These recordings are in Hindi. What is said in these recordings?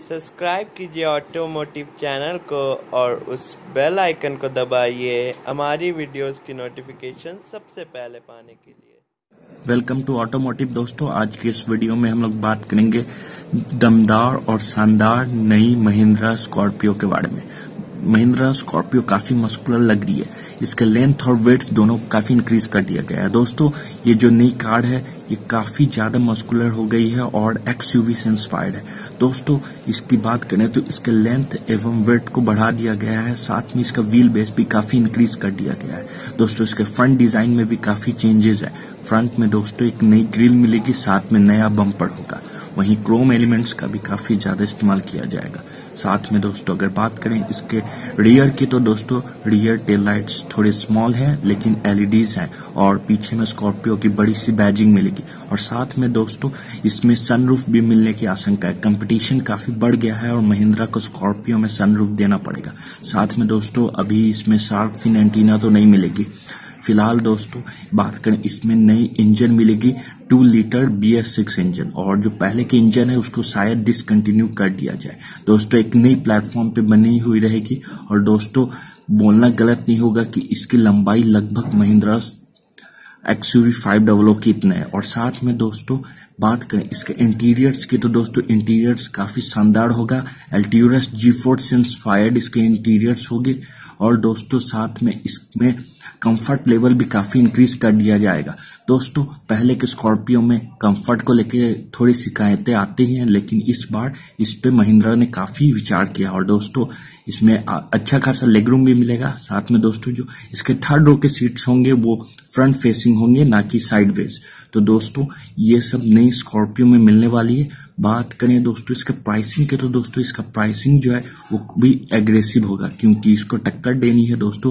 सब्सक्राइब कीजिए ऑटोमोटिव चैनल को और उस बेल आइकन को दबाइए हमारी वीडियोस की नोटिफिकेशन सबसे पहले पाने के लिए। वेलकम टू ऑटोमोटिव दोस्तों, आज की इस वीडियो में हम लोग बात करेंगे दमदार और शानदार नई महिंद्रा स्कॉर्पियो के बारे में। महिंद्रा स्कॉर्पियो काफी मस्कुलर लग रही है, इसके लेंथ और वेट दोनों काफी इंक्रीज कर दिया गया है। दोस्तों ये जो नई कार है ये काफी ज्यादा मस्कुलर हो गई है और एक्सयूवी से इंस्पायर्ड है। दोस्तों इसकी बात करें तो इसके लेंथ एवं वेट को बढ़ा दिया गया है, साथ में इसका व्हील बेस भी काफी इंक्रीज कर दिया गया है। दोस्तों इसके फ्रंट डिजाइन में भी काफी चेंजेस है। फ्रंट में दोस्तों एक नई ग्रिल मिलेगी, साथ में नया बम्पर होगा। वहीं क्रोम एलिमेंट्स का भी काफी ज्यादा इस्तेमाल किया जाएगा। साथ में दोस्तों अगर बात करें इसके रियर की तो दोस्तों रियर टेल लाइट्स थोड़े स्मॉल हैं लेकिन एलईडीज हैं और पीछे में स्कॉर्पियो की बड़ी सी बैजिंग मिलेगी। और साथ में दोस्तों इसमें सनरूफ भी मिलने की आशंका है। कंपटीशन काफी बढ़ गया है और महिंद्रा को स्कॉर्पियो में सनरूफ देना पड़ेगा। साथ में दोस्तों अभी इसमें शार्क फिन एंटीना तो नहीं मिलेगी। फिलहाल दोस्तों बात करें इसमें नई इंजन मिलेगी 2 लीटर BS6 इंजन, और जो पहले के इंजन है उसको शायद डिसकंटिन्यू कर दिया जाए। दोस्तों एक नई प्लेटफॉर्म पे बनी हुई रहेगी और दोस्तों बोलना गलत नहीं होगा कि इसकी लंबाई लगभग महिंद्रा XUV 500 की इतना है। और साथ में दोस्तों बात करें इसके इंटीरियर्स की तो दोस्तों इंटीरियर्स काफी शानदार होगा। एल्ट्यूरस G4 से इंस्पायर्ड इसके इंटीरियर्स होंगे और दोस्तों साथ में इसमें कंफर्ट लेवल भी काफी इंक्रीज कर दिया जाएगा। दोस्तों पहले के स्कॉर्पियो में कंफर्ट को लेकर थोड़ी शिकायतें आती हैं, लेकिन इस बार इस पे महिंद्रा ने काफी विचार किया और दोस्तों इसमें अच्छा खासा लेगरूम भी मिलेगा। साथ में दोस्तों जो इसके थर्ड रो के सीट्स होंगे वो फ्रंट फेसिंग होंगे, ना कि साइडवेज। तो दोस्तों ये सब नई स्कॉर्पियो में मिलने वाली है। बात करें दोस्तों इसके प्राइसिंग के तो दोस्तों इसका प्राइसिंग जो है वो भी एग्रेसिव होगा, क्योंकि इसको टक्कर देनी है दोस्तों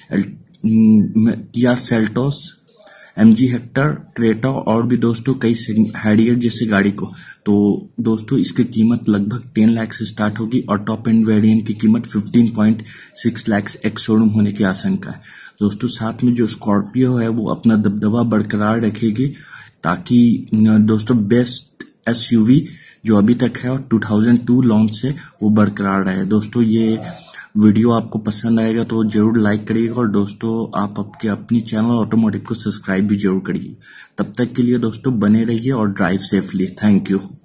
Kia Seltos, MG Hector, Creta और भी दोस्तों कई हैरियर जैसी गाड़ी को। तो दोस्तों इसकी कीमत लगभग 10 लाख से स्टार्ट होगी और टॉप एंड वेरिएंट की कीमत 15.6 लाख एक्स शोरूम होने की आशंका है। दोस्तों साथ में जो स्कॉर्पियो है वो अपना दबदबा बरकरार रखेगी, ताकि दोस्तों बेस्ट SUV जो अभी तक है और 2002 लॉन्च से वो बरकरार रहे। दोस्तों ये वीडियो आपको पसंद आएगा तो जरूर लाइक करिएगा और दोस्तों आप अपनी चैनल ऑटोमोटिव को सब्सक्राइब भी जरूर करिए। तब तक के लिए दोस्तों बने रहिए और ड्राइव सेफली। Thank you.